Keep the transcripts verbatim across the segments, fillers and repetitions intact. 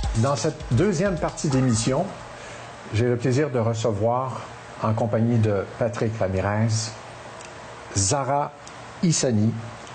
Dans cette deuxième partie d'émission, j'ai le plaisir de recevoir, en compagnie de Patrick Ramirez, Zahra Issani,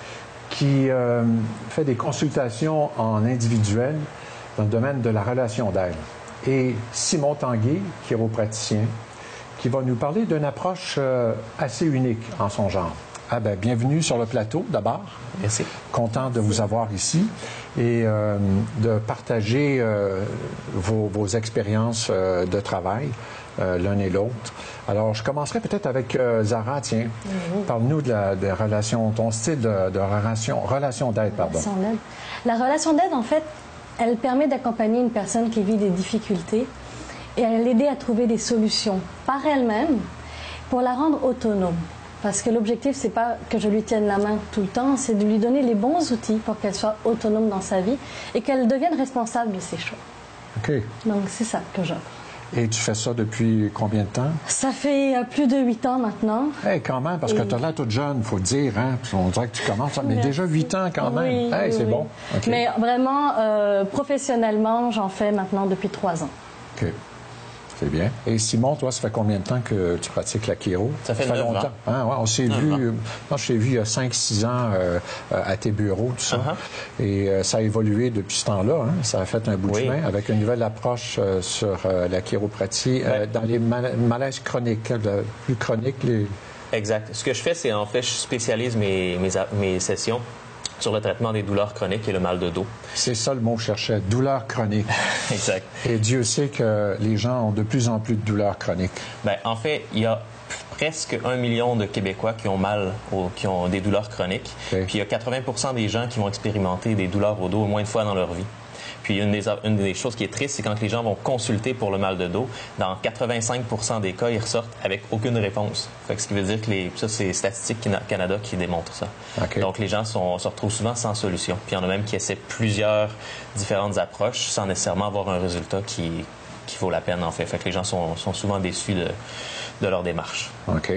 qui euh, fait des consultations en individuel dans le domaine de la relation d'aide. Et Simon Tanguay, chiropraticien, qui va nous parler d'une approche euh, assez unique en son genre. Ah ben, bienvenue sur le plateau, d'abord. Merci. Content de vous avoir ici et euh, de partager euh, vos, vos expériences euh, de travail, euh, l'un et l'autre. Alors, je commencerai peut-être avec euh, Zahra, tiens. Oui. Parle-nous de la de relation, ton style de, de relation, relation d'aide, pardon. Relation d'aide. La relation d'aide, en fait, elle permet d'accompagner une personne qui vit des difficultés et à l'aider à trouver des solutions par elle-même pour la rendre autonome. Parce que l'objectif, c'est pas que je lui tienne la main tout le temps, c'est de lui donner les bons outils pour qu'elle soit autonome dans sa vie et qu'elle devienne responsable de ses choix. OK. Donc, c'est ça que j'offre. Et tu fais ça depuis combien de temps? Ça fait euh, plus de huit ans maintenant. Eh, hey, quand même, parce que Et... tu as l'air toute jeune, il faut le dire, hein? Puis on dirait que tu commences, mais Merci. déjà huit ans quand même. Oui, Hey, oui, c'est oui. bon. Okay. Mais vraiment, euh, professionnellement, j'en fais maintenant depuis trois ans. OK. C'est bien. Et Simon, toi, ça fait combien de temps que tu pratiques la chiro? Ça fait, ça fait longtemps. Hein? Ouais, on s'est vu, euh, moi, je t'ai vu il y a cinq six ans euh, à tes bureaux, tout ça. Uh-huh. Et euh, ça a évolué depuis ce temps-là. Hein? Ça a fait un bout de oui. chemin avec une nouvelle approche euh, sur euh, la chiropratie euh, ouais. dans les mal malaises chroniques, le plus chroniques. Les... Exact. Ce que je fais, c'est en fait, je spécialise mes, mes, mes sessions sur le traitement des douleurs chroniques et le mal de dos. C'est ça le mot que je cherchais, douleurs chroniques. Exact. Et Dieu sait que les gens ont de plus en plus de douleurs chroniques. Bien, en fait, il y a presque un million de Québécois qui ont mal, au, qui ont des douleurs chroniques. Okay. Puis il y a quatre-vingts pour cent des gens qui vont expérimenter des douleurs au dos au moins une fois dans leur vie. Puis une des, une des choses qui est triste, c'est quand les gens vont consulter pour le mal de dos, dans quatre-vingt-cinq pour cent des cas, ils ressortent avec aucune réponse. Fait que ce qui veut dire que les, ça, c'est Statistique Canada qui démontre ça. Okay. Donc les gens sont, se retrouvent souvent sans solution. Puis il y en a même qui essaient plusieurs différentes approches sans nécessairement avoir un résultat qui, qui vaut la peine, en fait. Fait que les gens sont, sont souvent déçus de, de leur démarche. OK.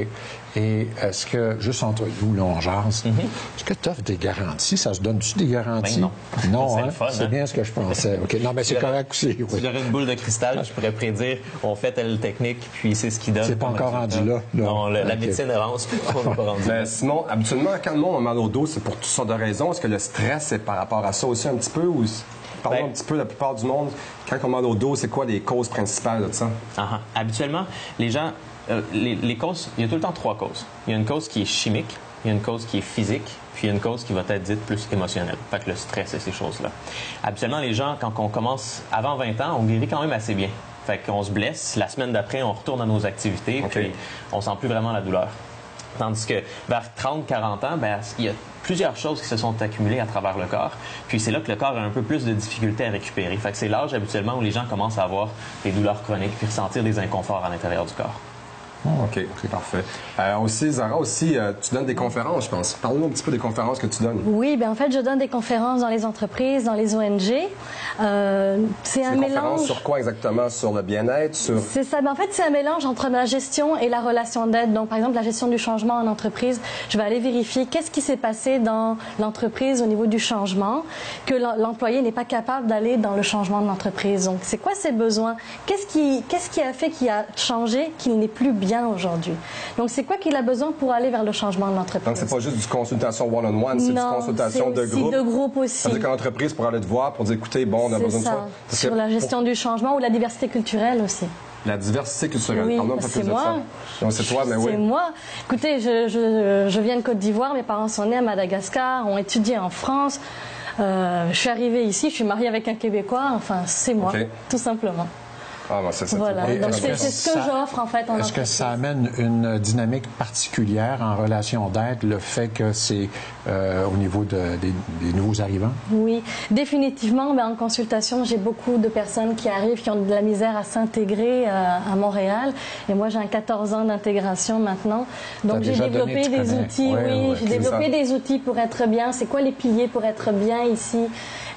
Et est-ce que, juste entre nous, là, on jase, mm-hmm. est-ce que tu offres des garanties? Ça se donne-tu des garanties? Ben non. Non, c'est hein? hein? bien ce que je pensais. OK. Non, mais c'est correct aussi. Oui. Si j'aurais une boule de cristal, je pourrais prédire, on fait telle technique, puis c'est ce qui donne. C'est pas encore rendu là. Non, non le, okay. La médecine avance, on n'est pas rendu là. Sinon, habituellement, quand le monde a mal au dos, c'est pour toutes sortes de raisons. Est-ce que le stress, c'est par rapport à ça aussi un petit peu? Ou... Parlons ben, un petit peu, la plupart du monde, quand on a mal au dos, c'est quoi les causes principales de ça? Uh-huh. Habituellement, les gens... Euh, les, les causes, il y a tout le temps trois causes. Il y a une cause qui est chimique, il y a une cause qui est physique, puis il y a une cause qui va être dite plus émotionnelle. Fait que le stress et ces choses-là. Habituellement, les gens, quand on commence avant vingt ans, on guérit quand même assez bien. Fait qu'on se blesse, la semaine d'après, on retourne à nos activités, okay. Puis on sent plus vraiment la douleur. Tandis que vers trente quarante ans, ben, il y a plusieurs choses qui se sont accumulées à travers le corps. Puis c'est là que le corps a un peu plus de difficultés à récupérer. Fait que c'est l'âge habituellement où les gens commencent à avoir des douleurs chroniques puis ressentir des inconforts à l'intérieur du corps. Oh, OK, OK, parfait. Euh, aussi, Zahra, aussi, euh, tu donnes des conférences, je pense. Parle-nous un petit peu des conférences que tu donnes. Oui, bien en fait, je donne des conférences dans les entreprises, dans les O N G. Euh, c'est un des mélange... conférences sur quoi exactement? Sur le bien-être? Sur... C'est ça. Bien, en fait, c'est un mélange entre la gestion et la relation d'aide. Donc, par exemple, la gestion du changement en entreprise, je vais aller vérifier qu'est-ce qui s'est passé dans l'entreprise au niveau du changement, que l'employé n'est pas capable d'aller dans le changement de l'entreprise. Donc, c'est quoi ses besoins? Qu'est-ce qui, qu'est-ce qui a fait qu'il a changé, qu'il n'est plus bien aujourd'hui? Donc, c'est quoi qu'il a besoin pour aller vers le changement de l'entreprise? Donc, c'est pas juste du consultation one-on-one, c'est du consultation de groupe. de groupe aussi. C'est-à-dire qu'en entreprise, pour aller te voir, pour dire, écoutez, bon, on a besoin ça. de toi. Parce Sur la gestion pour... du changement ou la diversité culturelle aussi. La diversité culturelle. Oui, Pardon, c'est moi. Donc, c'est toi, mais oui. C'est moi. Écoutez, je, je, je viens de Côte d'Ivoire, mes parents sont nés à Madagascar, ont étudié en France. Euh, je suis arrivée ici, je suis mariée avec un Québécois. Enfin, c'est moi, okay. Tout simplement. Ah, ben c'est ça. Voilà. Donc, c'est ce que j'offre, en fait, en Est-ce que ça amène une dynamique particulière en relation d'aide, le fait que c'est euh, au niveau de, des, des nouveaux arrivants? Oui, définitivement. Ben, en consultation, j'ai beaucoup de personnes qui arrivent, qui ont de la misère à s'intégrer euh, à Montréal. Et moi, j'ai un quatorze ans d'intégration maintenant. Donc, j'ai développé donné, des outils. Ouais, oui, ouais, j'ai développé ça. des outils pour être bien. C'est quoi les piliers pour être bien ici?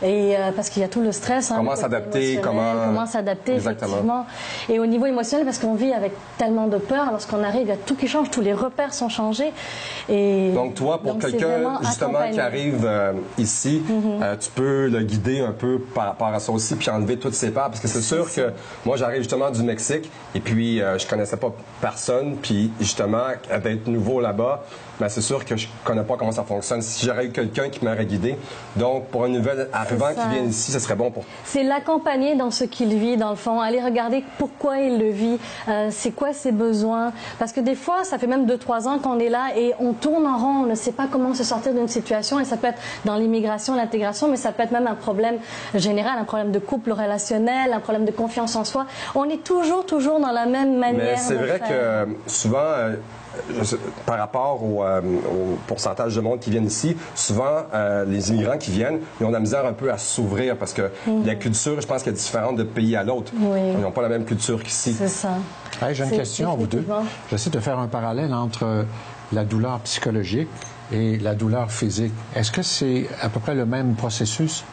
Et euh, parce qu'il y a tout le stress. Hein, comment le s'adapter, comment... Comment s'adapter, Exactement. effectivement. Et au niveau émotionnel, parce qu'on vit avec tellement de peur, lorsqu'on arrive, il y a tout qui change, tous les repères sont changés. Et donc toi, pour quelqu'un justement qui arrive euh, ici, mm-hmm. euh, tu peux le guider un peu par rapport à ça aussi, puis enlever toutes ses peurs, parce que c'est sûr que moi j'arrive justement du Mexique, et puis euh, je connaissais pas personne, puis justement d'être nouveau là-bas, ben, c'est sûr que je connais pas comment ça fonctionne. Si j'aurais eu quelqu'un qui m'aurait guidé, donc pour un nouvel arrivant qui vient ici, ce serait bon pour... C'est l'accompagner dans ce qu'il vit, dans le fond. Aller regarder pourquoi il le vit, euh, c'est quoi ses besoins. Parce que des fois, ça fait même deux, trois ans qu'on est là et on tourne en rond, on ne sait pas comment se sortir d'une situation. Et ça peut être dans l'immigration, l'intégration, mais ça peut être même un problème général, un problème de couple relationnel, un problème de confiance en soi. On est toujours, toujours dans la même manière. Mais c'est vrai faire. que souvent... Euh, Je, par rapport au, euh, au pourcentage de monde qui viennent ici, souvent, euh, les immigrants qui viennent, ils ont de la misère un peu à s'ouvrir parce que mm-hmm. la culture, je pense qu'elle est différente de pays à l'autre. Oui. Ils n'ont pas la même culture qu'ici. C'est ça. Hey, j'ai une question à vous deux. J'essaie de faire un parallèle entre la douleur psychologique et la douleur physique. Est-ce que c'est à peu près le même processus?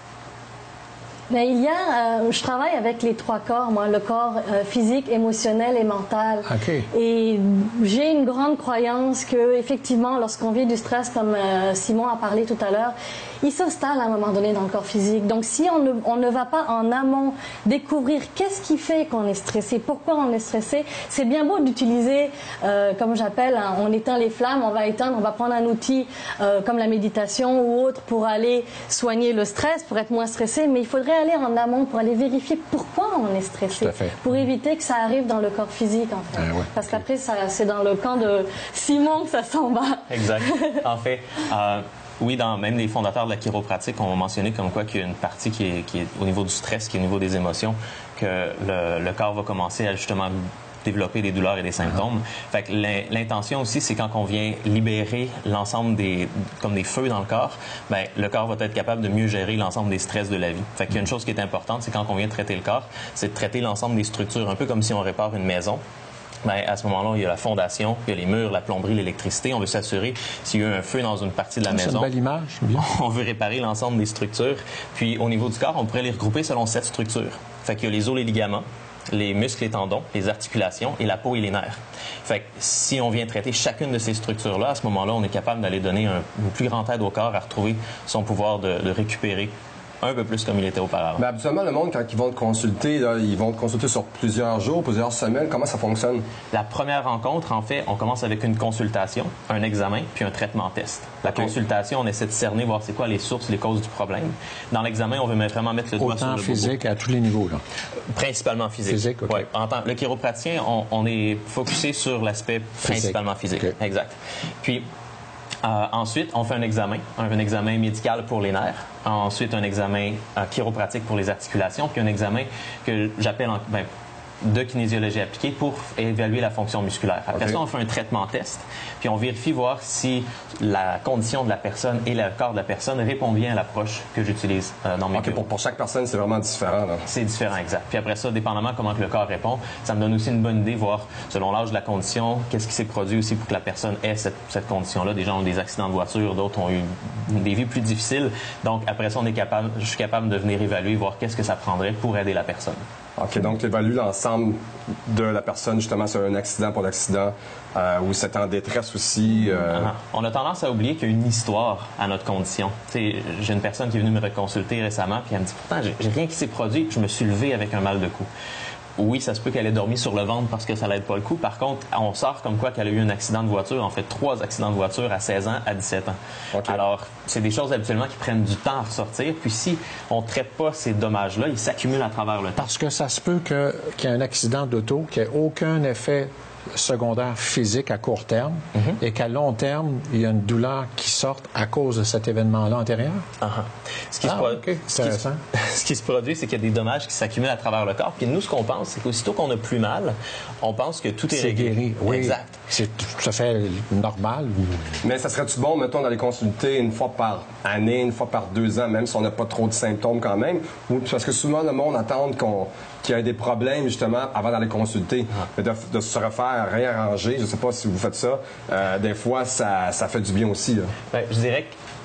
Mais il y a, euh, je travaille avec les trois corps, moi, le corps euh, physique, émotionnel et mental. Okay. Et j'ai une grande croyance que, effectivement, lorsqu'on vit du stress, comme euh, Simon a parlé tout à l'heure, il s'installe à un moment donné dans le corps physique. Donc, si on ne, on ne va pas en amont découvrir qu'est-ce qui fait qu'on est stressé, pourquoi on est stressé, c'est bien beau d'utiliser, euh, comme j'appelle, hein, on éteint les flammes, on va éteindre, on va prendre un outil euh, comme la méditation ou autre pour aller soigner le stress, pour être moins stressé, mais il faudrait aller en amont pour aller vérifier pourquoi on est stressé, pour éviter que ça arrive dans le corps physique, en fait. Ah ouais. Parce qu'après, c'est dans le camp de Simon que ça s'en va. Exact. En fait, euh, oui, dans, même les fondateurs de la chiropratique ont mentionné comme quoi qu'il y a une partie qui est, qui est au niveau du stress, qui est au niveau des émotions, que le, le corps va commencer à justement développer des douleurs et des symptômes. Uh-huh. Fait que l'intention aussi, c'est quand on vient libérer l'ensemble des, comme des feux dans le corps, ben le corps va être capable de mieux gérer l'ensemble des stress de la vie. Fait qu'il y a une chose qui est importante, c'est quand on vient traiter le corps, c'est de traiter l'ensemble des structures, un peu comme si on répare une maison. Bien, à ce moment-là, il y a la fondation, il y a les murs, la plomberie, l'électricité. On veut s'assurer s'il y a eu un feu dans une partie de la maison. C'est une belle image. Bien. On veut réparer l'ensemble des structures. Puis, au niveau du corps, on pourrait les regrouper selon sept structures. Fait qu'il y a les os, les ligaments, les muscles, les tendons, les articulations et la peau et les nerfs. Fait que si on vient traiter chacune de ces structures-là, à ce moment-là, on est capable d'aller donner un, une plus grande aide au corps à retrouver son pouvoir de, de récupérer un peu plus comme il était auparavant. Mais habituellement, le monde, quand ils vont te consulter, là, ils vont te consulter sur plusieurs jours, plusieurs semaines. Comment ça fonctionne? La première rencontre, en fait, on commence avec une consultation, un examen, puis un traitement test. La okay. consultation, on essaie de cerner, voir c'est quoi les sources, les causes du problème. Dans l'examen, on veut vraiment mettre le doigt Autant sur le physique bobo. À tous les niveaux, là. Principalement physique. Physique, OK. Ouais. En tant, le chiropraticien, on, on est focusé sur l'aspect principalement physique. Okay. Exact. Puis, Euh, ensuite, on fait un examen, un, un examen médical pour les nerfs. Ensuite, un examen euh, chiropratique pour les articulations, puis un examen que j'appelle en, ben, de kinésiologie appliquée pour évaluer la fonction musculaire. Après okay. ça, on fait un traitement test, puis on vérifie voir si la condition de la personne et le corps de la personne répond bien à l'approche que j'utilise euh, dans mes okay, pour, pour chaque personne, c'est vraiment différent. C'est différent, exact. Puis après ça, dépendamment comment que le corps répond, ça me donne aussi une bonne idée, voir selon l'âge de la condition, qu'est-ce qui s'est produit aussi pour que la personne ait cette, cette condition-là. Des gens ont des accidents de voiture, d'autres ont eu des vies plus difficiles. Donc après ça, on est capable, je suis capable de venir évaluer, voir qu'est-ce que ça prendrait pour aider la personne. OK, donc tu évalues l'ensemble de la personne, justement, sur un accident pour l'accident, euh, ou c'est en détresse aussi. Euh... Uh-huh. On a tendance à oublier qu'il y a une histoire à notre condition. T'sais, j'ai une personne qui est venue me reconsulter récemment, puis elle me dit, pourtant, j'ai, j'ai rien qui s'est produit, je me suis levé avec un mal de cou. Oui, ça se peut qu'elle ait dormi sur le ventre parce que ça l'aide pas le coup. Par contre, on sort comme quoi qu'elle a eu un accident de voiture, en fait trois accidents de voiture à seize ans, à dix-sept ans. Okay. Alors, c'est des choses habituellement qui prennent du temps à ressortir. Puis si on ne traite pas ces dommages-là, ils s'accumulent à travers le temps. Parce que ça se peut que, qu'il y ait un accident d'auto qui n'ait aucun effet secondaire physique à court terme mm-hmm. et qu'à long terme, il y a une douleur qui sorte à cause de cet événement-là antérieur? Uh-huh. Ce, qui ah, se pro... okay. ce, qui se... ce qui se produit, c'est qu'il y a des dommages qui s'accumulent à travers le corps. Puis nous, ce qu'on pense, c'est qu'aussitôt qu'on n'a plus mal, on pense que tout est, c'est réglé. guéri. Oui, exact. C'est tout à fait normal. Mais ça serait-tu bon, mettons, d'aller consulter une fois par année, une fois par deux ans, même si on n'a pas trop de symptômes quand même? Ou parce que souvent, le monde attend qu'on... qu'il y ait des problèmes, justement, avant d'aller consulter, ah. de, de se refaire réarranger. Je ne sais pas si vous faites ça. Euh, des fois, ça, ça fait du bien aussi. Là. Bien, je dirais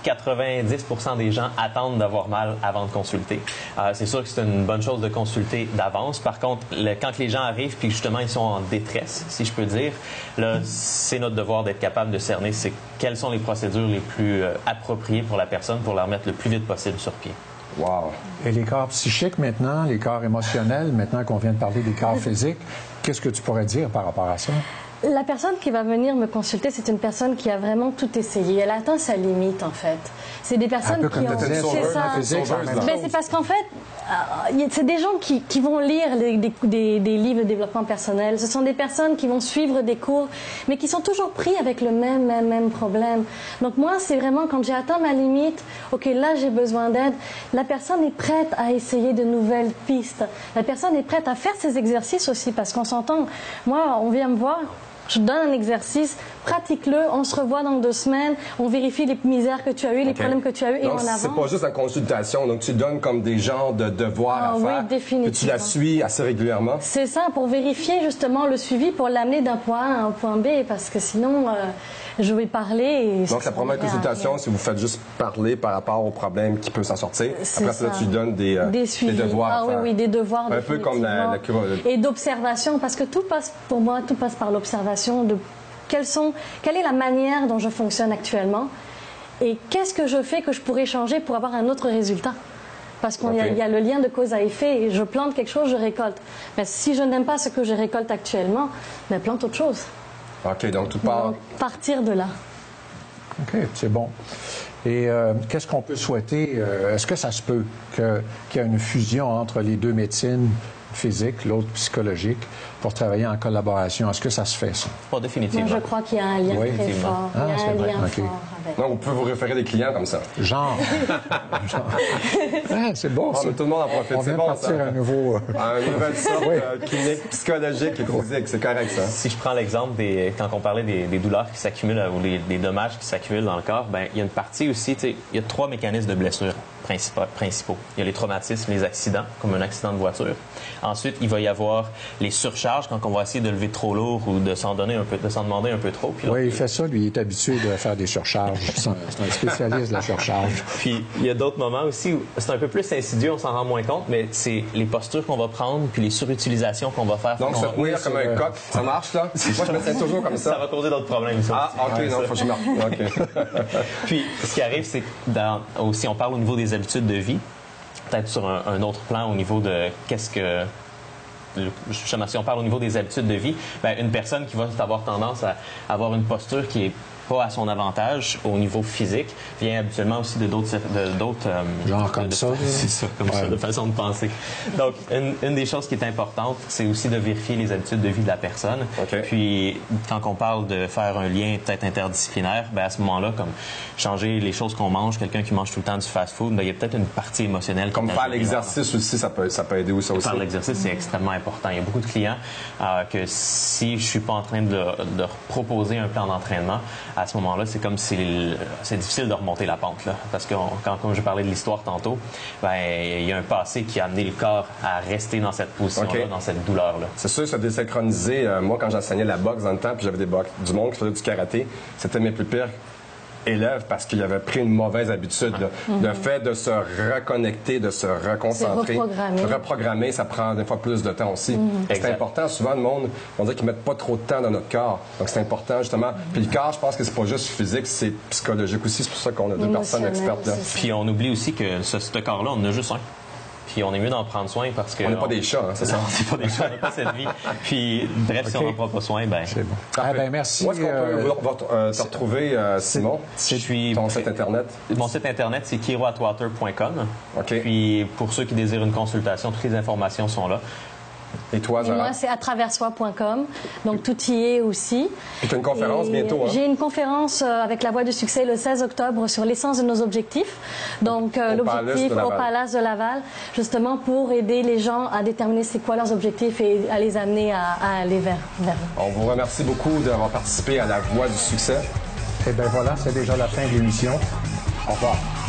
quatre-vingt-dix pour cent des gens attendent d'avoir mal avant de consulter. Euh, c'est sûr que c'est une bonne chose de consulter d'avance. Par contre, le, quand les gens arrivent puis justement ils sont en détresse, si je peux dire, là, c'est notre devoir d'être capable de cerner c'est quelles sont les procédures les plus euh, appropriées pour la personne pour la remettre le plus vite possible sur pied. Wow. Et les corps psychiques maintenant, les corps émotionnels, maintenant qu'on vient de parler des corps physiques, qu'est-ce que tu pourrais dire par rapport à ça? La personne qui va venir me consulter, c'est une personne qui a vraiment tout essayé. Elle atteint sa limite, en fait. C'est des personnes un peu qui comme ont... C'est ça. Ben, c'est parce qu'en fait, euh, c'est des gens qui, qui vont lire les, des, des, des livres de développement personnel. Ce sont des personnes qui vont suivre des cours, mais qui sont toujours pris avec le même, même, même problème. Donc moi, c'est vraiment quand j'ai atteint ma limite, OK, là, j'ai besoin d'aide. La personne est prête à essayer de nouvelles pistes. La personne est prête à faire ses exercices aussi, parce qu'on s'entend. Moi, on vient me voir... Je donne un exercice, pratique-le, on se revoit dans deux semaines, on vérifie les misères que tu as eues, les okay. problèmes que tu as eus et donc, on avance. C'est pas juste en consultation, donc tu donnes comme des genres de devoirs ah, à oui, faire, définitivement. que tu la suis assez régulièrement. C'est ça, pour vérifier justement le suivi, pour l'amener d'un point A à un point B, parce que sinon, euh, je vais parler... Et donc la première consultation, si vous faites juste parler par rapport au problème qui peut s'en sortir, après ça, ça tu donnes des, euh, des, des devoirs ah, à faire. Oui, oui, des devoirs. Un peu comme la... la... Et d'observation, parce que tout passe, pour moi, tout passe par l'observation de... Quelles sont, quelle est la manière dont je fonctionne actuellement et qu'est-ce que je fais que je pourrais changer pour avoir un autre résultat? Parce qu'il okay. y, y a le lien de cause à effet et je plante quelque chose, je récolte. Mais si je n'aime pas ce que je récolte actuellement, ben plante autre chose. OK, donc tout part... Donc, partir de là. OK, c'est bon. Et euh, qu'est-ce qu'on peut souhaiter? Euh, est-ce que ça se peut que, qu'il y ait une fusion entre les deux médecines, physique, l'autre psychologique, pour travailler en collaboration? Est-ce que ça se fait, ça? Pas définitivement. Moi, je crois qu'il y a un lien oui. très fort. Ah, il y a un vrai. lien okay. fort avec... Non, on peut vous référer des clients comme ça. Genre. Genre. Ah, c'est bon, oh, ça. Tout le monde en profite. On vient c'est bon, de partir ça. un nouveau... Une nouvelle sorte oui. de clinique psychologique et physique. C'est correct, ça. Si je prends l'exemple des... Quand on parlait des, des douleurs qui s'accumulent ou les, des dommages qui s'accumulent dans le corps, ben il y a une partie aussi, tu sais, il y a trois mécanismes de blessure principaux. Il y a les traumatismes, les accidents, comme un accident de voiture. Ensuite, il va y avoir les surcharges quand on va essayer de lever trop lourd ou de s'en donner un peu, de s'en demander un peu trop. Puis oui, il fait ça, lui, il est habitué de faire des surcharges. C'est un, c'est un spécialiste de la surcharge. Puis il y a d'autres moments aussi où c'est un peu plus insidieux, on s'en rend moins compte, mais c'est les postures qu'on va prendre puis les surutilisations qu'on va faire. Donc, se tenir comme un coq, ça marche, là? Moi, je me tiens toujours comme ça. Ça va causer d'autres problèmes. Ça ah, OK, ouais, non, il faut que je marque. Okay. Puis, ce qui arrive, c'est que dans, aussi, on parle au niveau des habitudes de vie, peut-être sur un, un autre plan au niveau de qu'est-ce que... Justement, si on parle au niveau des habitudes de vie, bien, une personne qui va avoir tendance à avoir une posture qui est pas à son avantage au niveau physique vient habituellement aussi de d'autres de d'autres euh, genre comme de, ça c'est ça comme ouais. ça de façon de penser. Donc une, une des choses qui est importante, c'est aussi de vérifier les habitudes de vie de la personne. Okay. Puis quand on parle de faire un lien peut-être interdisciplinaire, ben à ce moment-là, comme changer les choses qu'on mange, quelqu'un qui mange tout le temps du fast-food, ben il y a peut-être une partie émotionnelle. Comme faire l'exercice aussi, ça peut ça peut aider aussi. Faire l'exercice, c'est extrêmement important. Il y a beaucoup de clients euh, que si je suis pas en train de, de proposer un plan d'entraînement, à ce moment-là, c'est comme si c'est difficile de remonter la pente, là, parce que on, quand, comme je parlais de l'histoire tantôt, ben il y a un passé qui a amené le corps à rester dans cette position-là, okay. dans cette douleur-là. C'est sûr, ça désynchronisé. Euh, moi, quand j'enseignais la boxe dans le temps, puis j'avais des box, du monde qui faisait du karaté, c'était mes plus pires élèves parce qu'il avait pris une mauvaise habitude. Mm-hmm. Le fait de se reconnecter, de se reconcentrer, reprogrammer. reprogrammer, ça prend des fois plus de temps aussi. Mm-hmm. C'est important. Souvent, le monde, on dit qu'ils mettent pas trop de temps dans notre corps. Donc, c'est important, justement. Mm-hmm. Puis le corps, je pense que c'est pas juste physique, c'est psychologique aussi. C'est pour ça qu'on a deux personnes expertes là. Puis on oublie aussi que ce, ce corps-là, on en a juste un. Puis on est mieux d'en prendre soin parce que... On n'est pas on... des chats, hein, c'est ça? Non, c'est pas des chats, on n'a pas cette vie. Puis, bref, okay. si on n'en prend pas soin, ben... C'est bon. Ah, ben merci. Où est-ce qu'on euh... peut euh, te retrouver, euh, Simon? Je suis... Ton site Internet? Mon site Internet, c'est kiro atwater point com. OK. Puis, pour ceux qui désirent une consultation, toutes les informations sont là. Et toi, Zara? Et moi, c'est à travers soi point com. Donc, tout y est aussi. Et tu as une conférence et bientôt, hein? J'ai une conférence avec La Voix du Succès le seize octobre sur l'essence de nos objectifs. Donc, euh, l'objectif au Palace de Laval, justement pour aider les gens à déterminer c'est quoi leurs objectifs et à les amener à, à aller vers, vers eux. On vous remercie beaucoup d'avoir participé à La Voix du Succès. Et bien voilà, c'est déjà la fin de l'émission. Au revoir.